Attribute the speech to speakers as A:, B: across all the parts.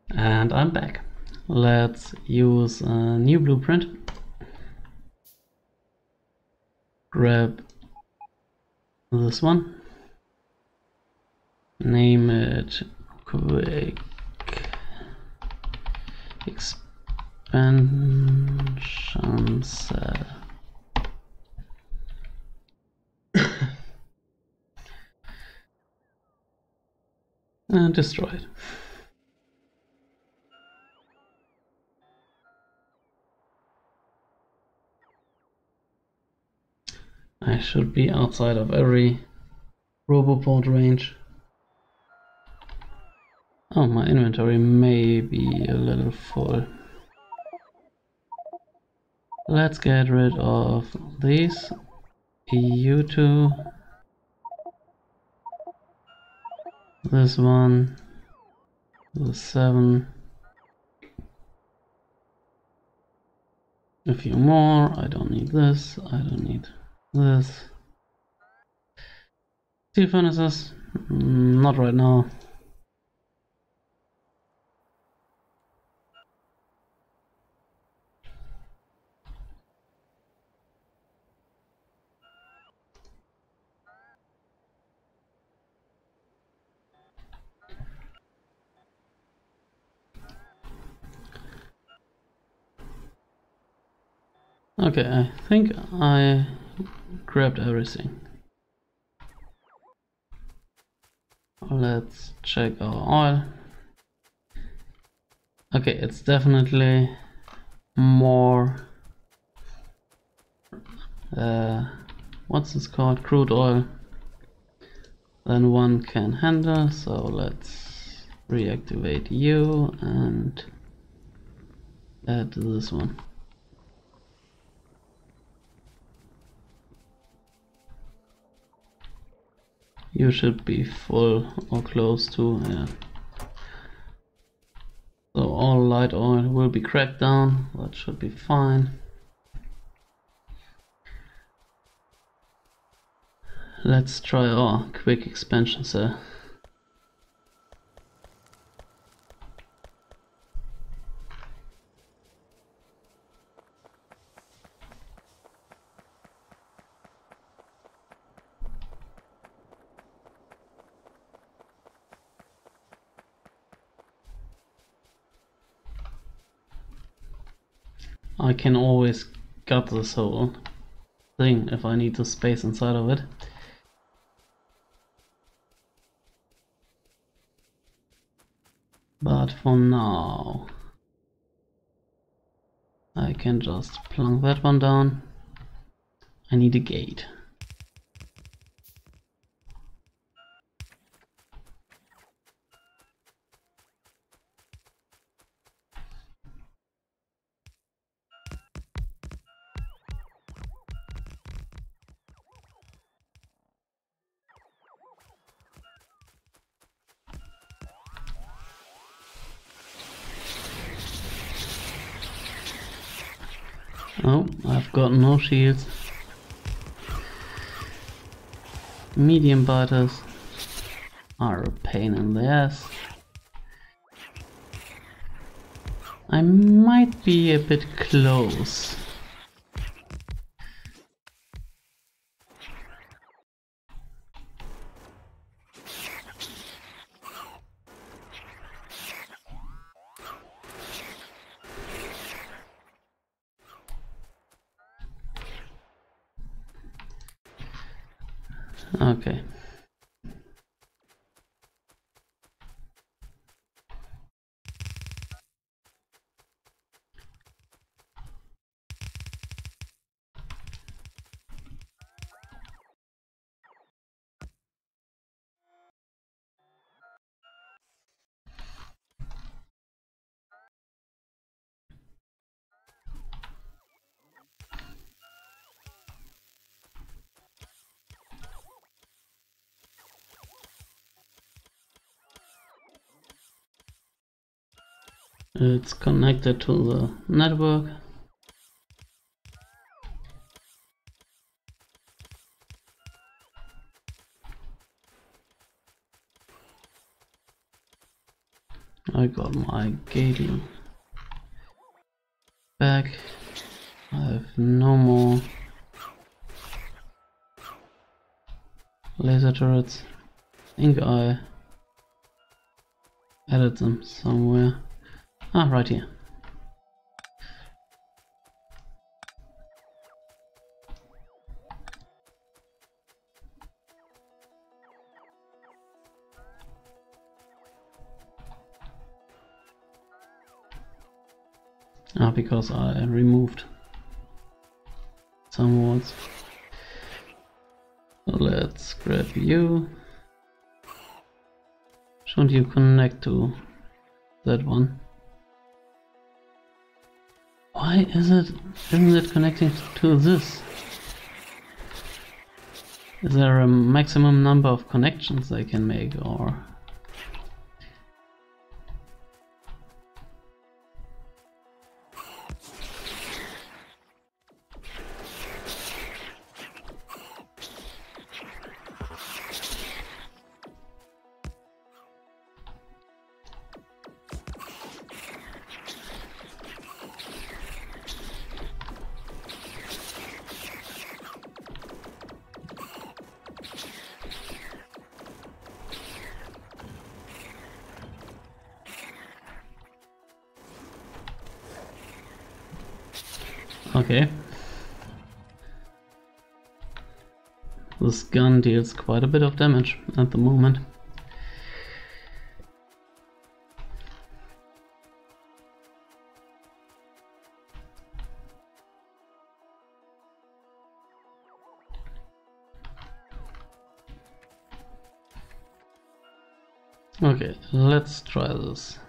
A: And I'm back. Let's use a new blueprint. Grab this one. Name it QEC expansion cell. And destroy it. I should be outside of every Roboport range. Oh, my inventory may be a little full. Let's get rid of these. You two. This one. The 7. A few more. I don't need this. I don't need this. Steel furnaces. Not right now. Okay, I think I grabbed everything. Let's check our oil. Okay, it's definitely more what's this called, crude oil, than one can handle. So let's reactivate you and add this one. You should be full or close to, yeah. So all light oil will be cracked down. That should be fine. Let's try our quick expansion cell. I can always cut this whole thing if I need the space inside of it. But for now, I can just plunk that one down. I need a gate. Oh, I've got no shields. Medium biters are a pain in the ass. I might be a bit close. Okay. It's connected to the network. I got my gating back. I have no more laser turrets. I think I added them somewhere. Ah, right here. Ah, because I removed some walls. So let's grab you. Shouldn't you connect to that one? Why isn't it connecting to this? Is there a maximum number of connections they can make, or? Okay. This gun deals quite a bit of damage at the moment. Okay, let's try this.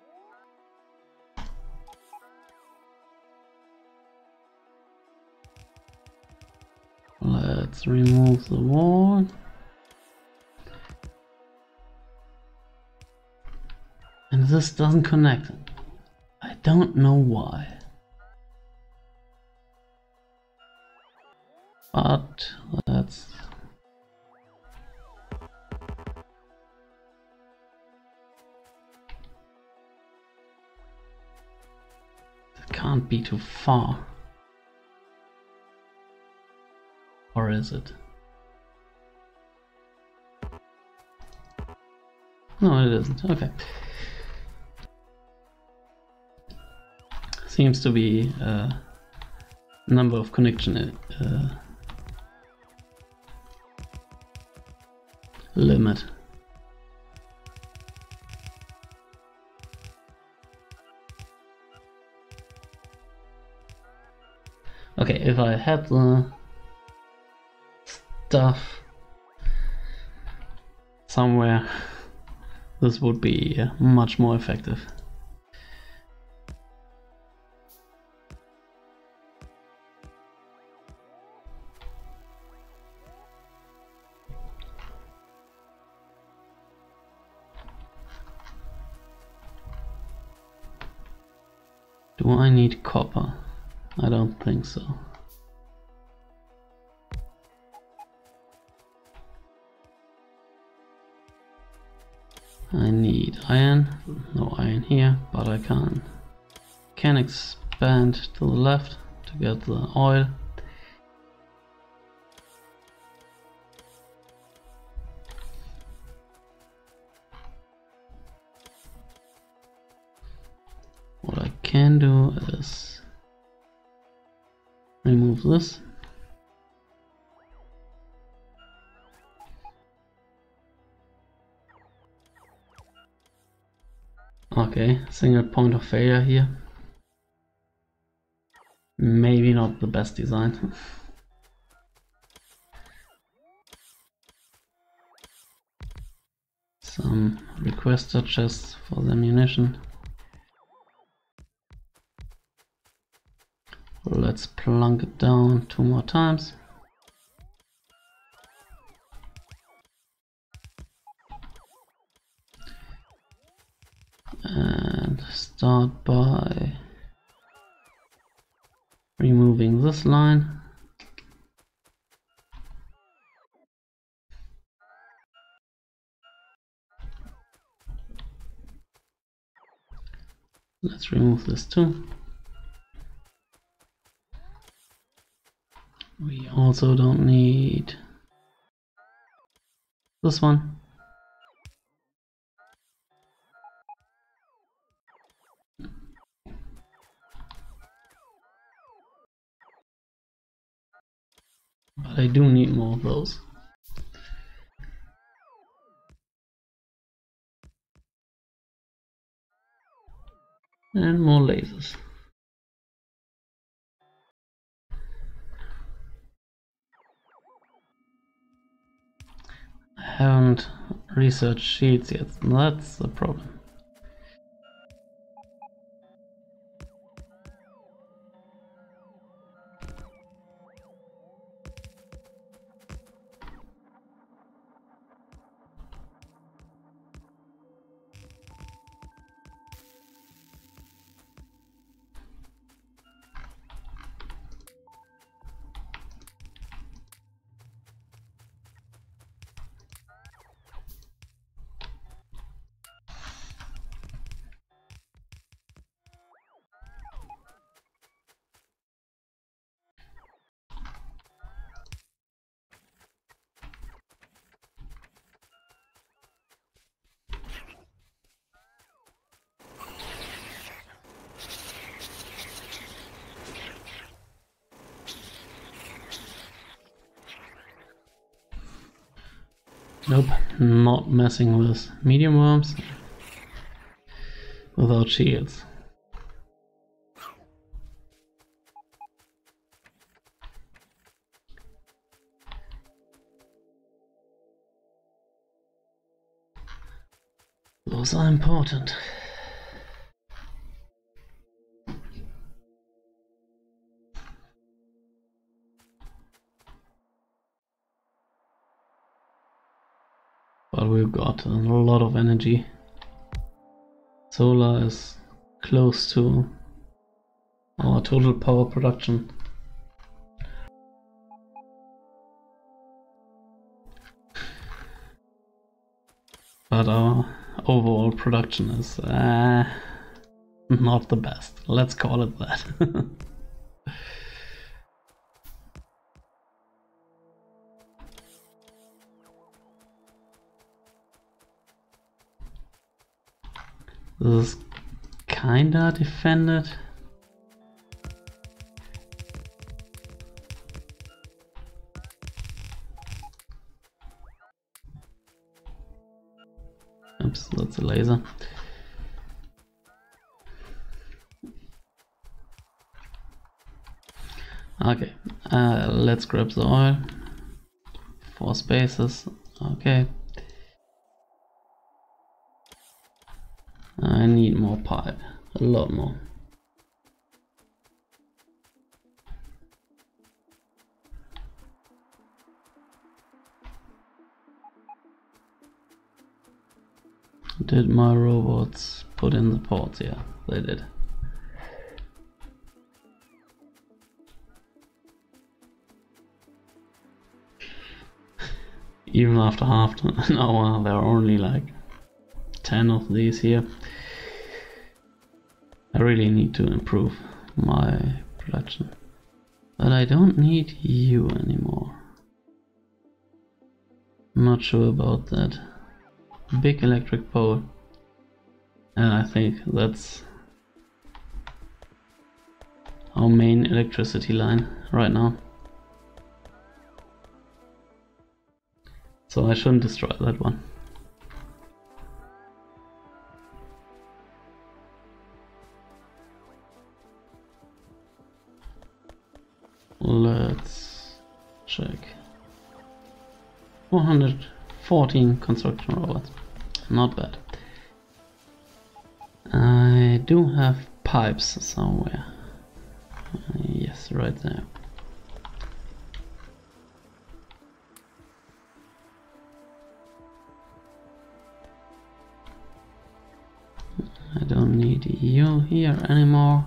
A: Let's remove the wall. And this doesn't connect. I don't know why. But let's... It can't be too far. Or is it? No, it isn't. Okay. Seems to be a number of connection limit. Okay, if I had the stuff somewhere, this would be much more effective. Do I need copper? I don't think so. I need iron. No iron here, but I can expand to the left to get the oil. What I can do is remove this. Okay, single point of failure here. Maybe not the best design. Some requester chests for the ammunition. Let's plunk it down 2 more times. And start by removing this line. Let's remove this too. We also don't need this one. But I do need more of those. And more lasers. I haven't researched sheets yet, that's the problem. Nope, not messing with medium worms without shields. Those are important. But we've got a lot of energy. Solar is close to our total power production. But our overall production is not the best. Let's call it that. This is kinda defended. Oops, that's a laser. Okay, let's grab the oil. 4 spaces. Okay. I need more pipe, a lot more. Did my robots put in the ports? Yeah, they did. Even after half an hour, there are only like 10 of these here. I really need to improve my production. But I don't need you anymore. I'm not sure about that. Big electric pole. And I think that's our main electricity line right now. So I shouldn't destroy that one. Let's check. 414 construction robots. Not bad. I do have pipes somewhere. Yes, right there. I don't need you here anymore.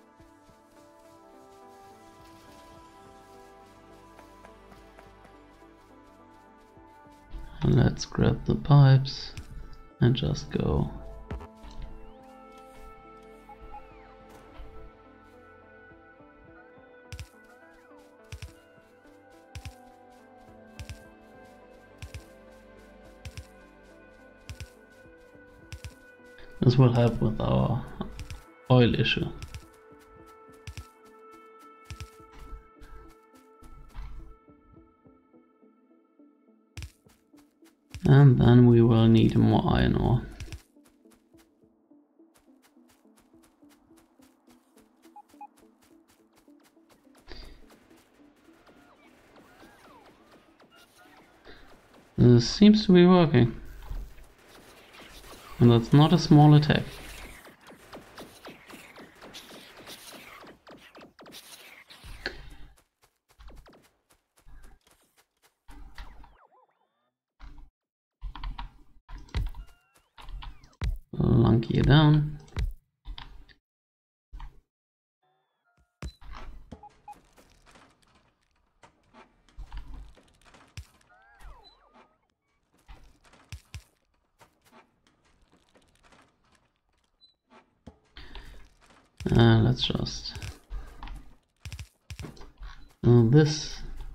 A: Let's grab the pipes and just go This will help with our oil issue. And then we will need more iron ore. This seems to be working. And that's not a small attack. Lunk you down. Let's just do this.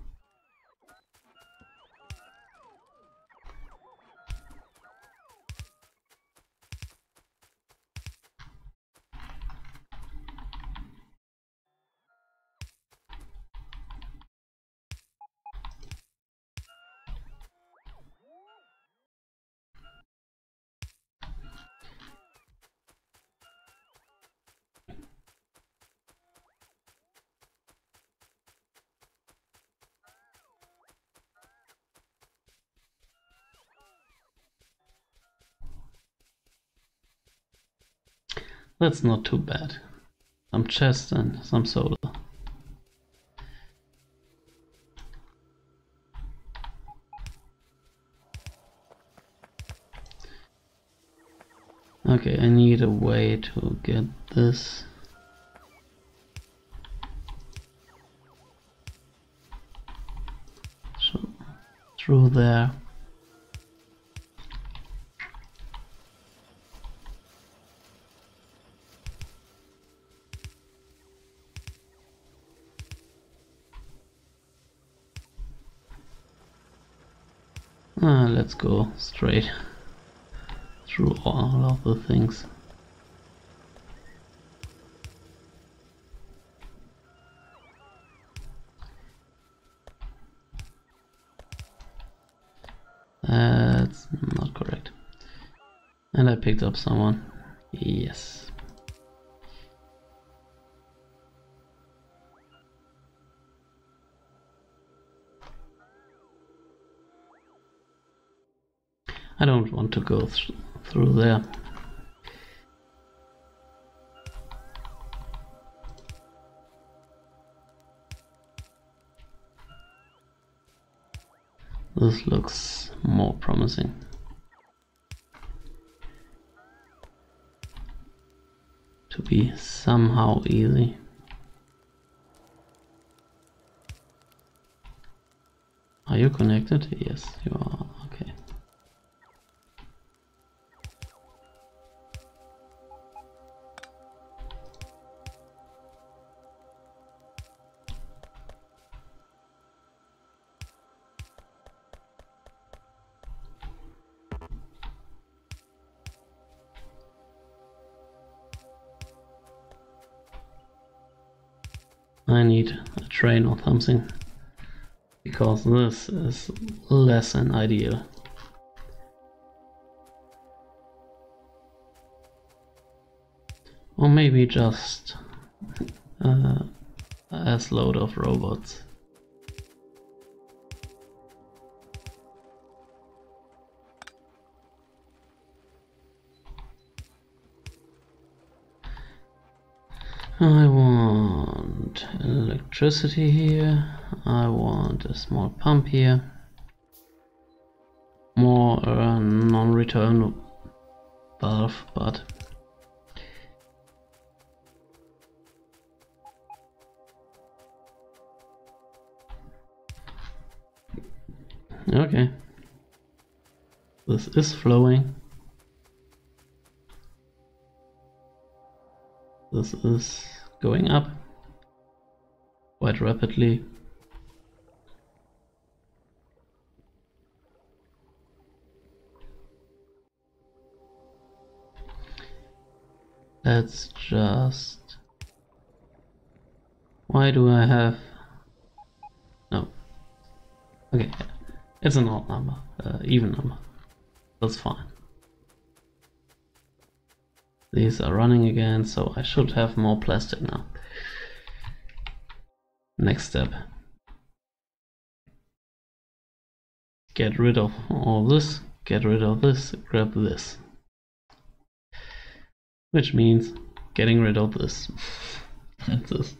A: That's not too bad. Some chest and some solar. Okay, I need a way to get this. So, through there. Let's go straight through all of the things. That's not correct. And I picked up someone. Yes. I don't want to go through there. This looks more promising. To be somehow easy. Are you connected? Yes, you are. Okay. I need a train or something, because this is less than ideal. Or maybe just a load of robots. I want electricity here. I want a small pump here. More non-return valve, but okay. This is flowing. This is going up quite rapidly. Let's just... Why do I have... No. Okay, it's an odd number, even number. That's fine. These are running again, so I should have more plastic now. Next step. Get rid of all this, get rid of this, grab this. Which means getting rid of this. That's this.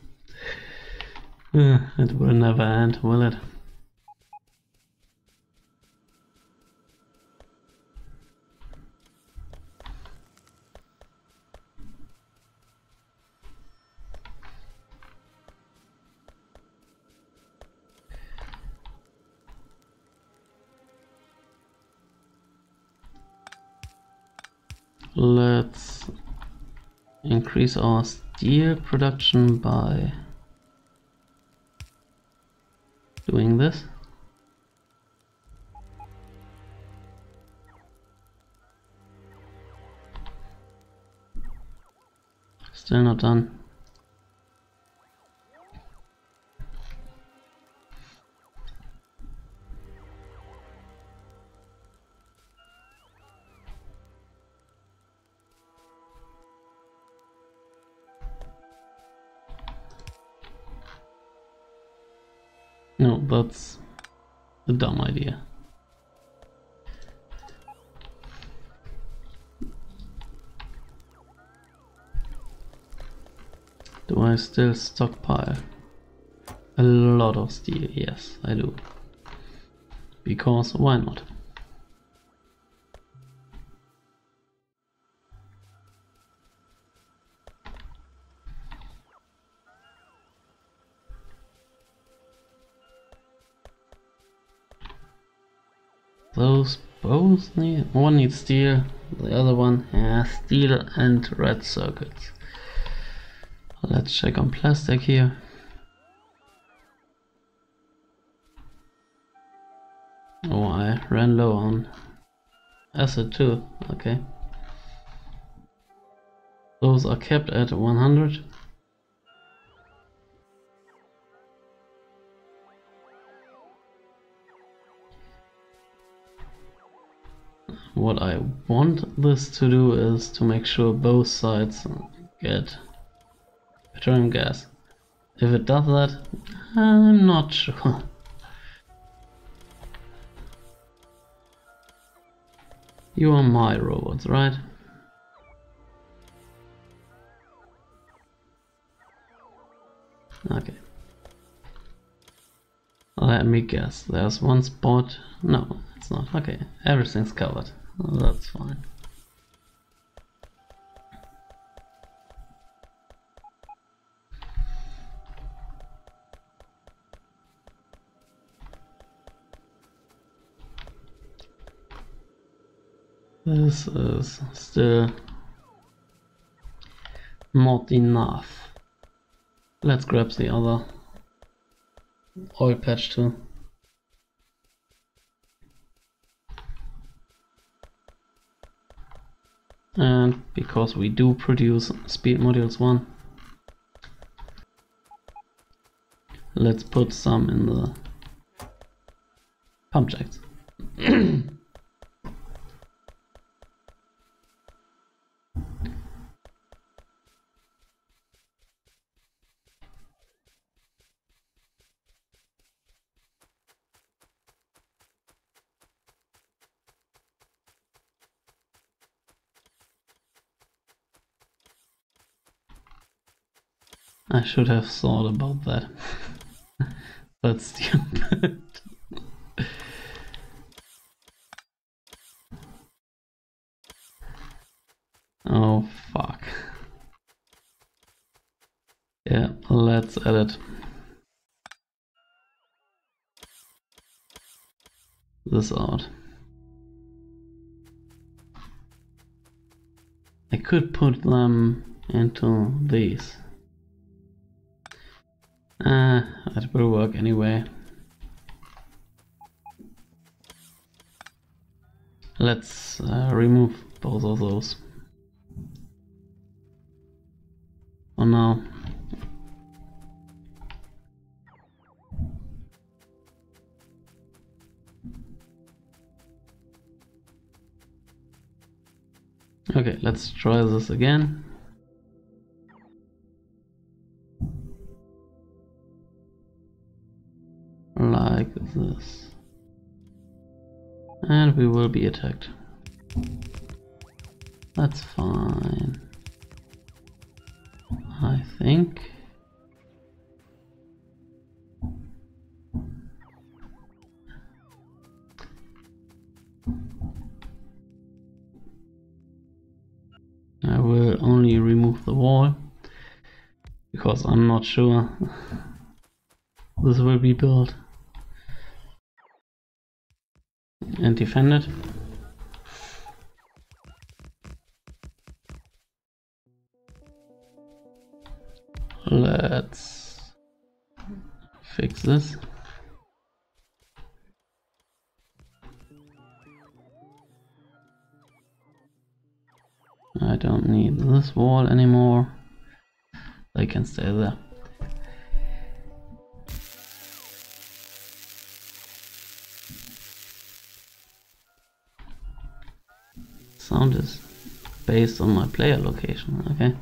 A: It will never end, will it? Let's increase our steel production by doing this. Still not done. No, that's a dumb idea. Do I still stockpile a lot of steel? Yes, I do. Because why not? Those both need... One needs steel, the other one has steel and red circuits. Let's check on plastic here. Oh, I ran low on acid too. Okay. Those are kept at 100. What I want this to do is to make sure both sides get petroleum gas. If it does that, I'm not sure. You are my robots, right? Okay. Let me guess, there's one spot. No, it's not. Okay, everything's covered. Oh, that's fine. This is still not enough. Let's grab the other oil patch too. And because we do produce speed modules 1, let's put some in the pump jacks. I should have thought about that. That's stupid. Oh fuck. Yeah, let's edit this out. I could put them into these. That will work anyway. Let's remove both of those. for now. Okay, let's try this again. Like this. And we will be attacked. That's fine. I think. I will only remove the wall because I'm not sure this will be built and defended. Let's fix this. I don't need this wall anymore. They can stay there. Sound is based on my player location, okay.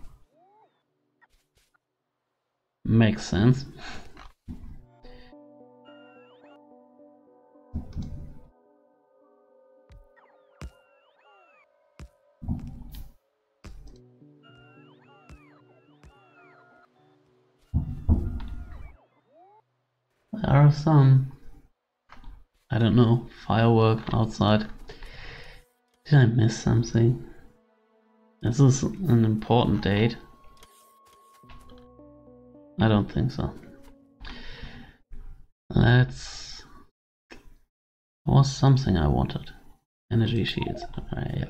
A: Makes sense. There are some, I don't know, firework outside. Did I miss something? Is this an important date? I don't think so. Let's... was something I wanted. Energy shields. Yeah.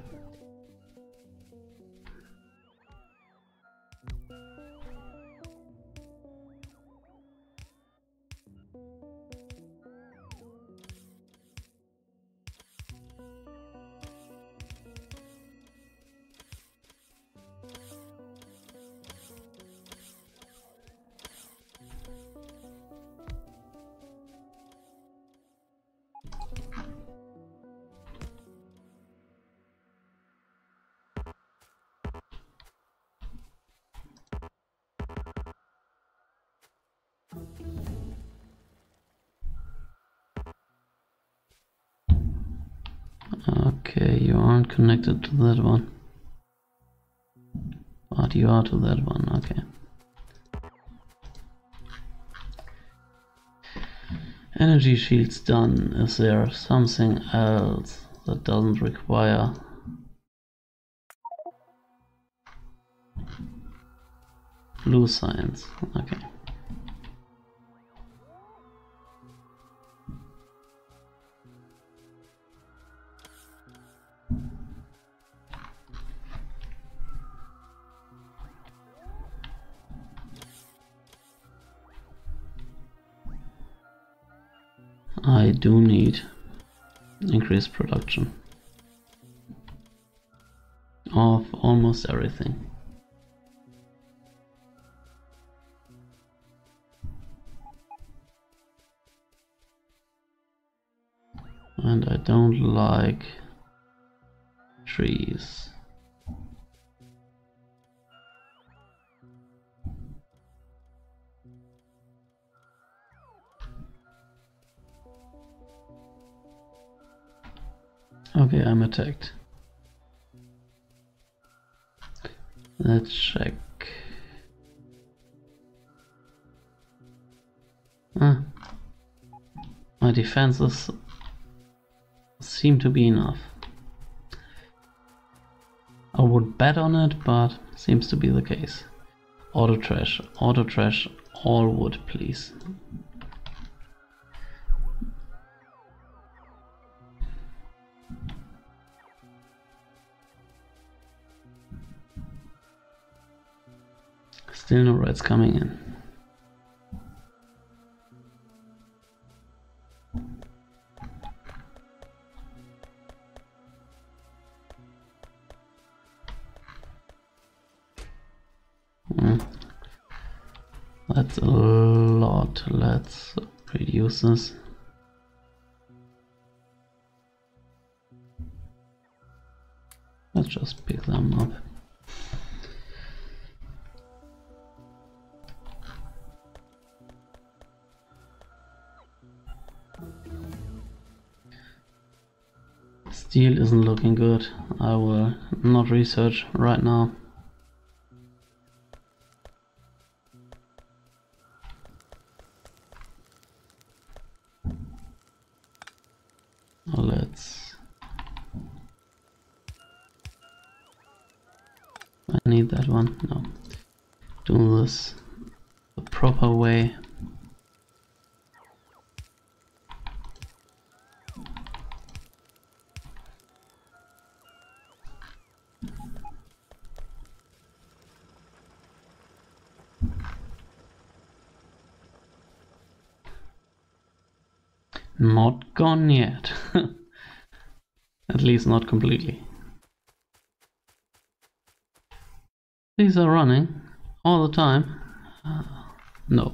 A: Okay, you aren't connected to that one. But you are to that one, okay. Energy shields done. Is there something else that doesn't require blue science? Okay. I do need increased production of almost everything. And I don't like trees. Okay, I'm attacked. Let's check. My defenses seem to be enough. I would bet on it, but seems to be the case. Auto trash, all wood, please. Still no reds coming in. That's a lot. Let's reduce this. Let's just pick them up. Steel isn't looking good. I will not research right now. Let's... I need that one. No. Do this the proper way. Not gone yet. At least not completely. These are running all the time. No.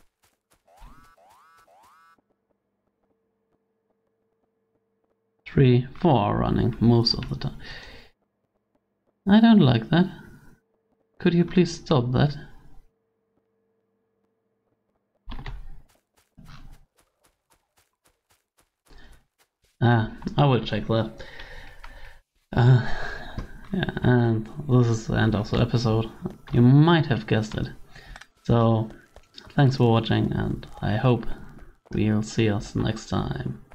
A: 3, 4 are running most of the time. I don't like that. Could you please stop that? I will check that. Yeah, and this is the end of the episode. You might have guessed it. So, thanks for watching, and I hope we'll see us next time.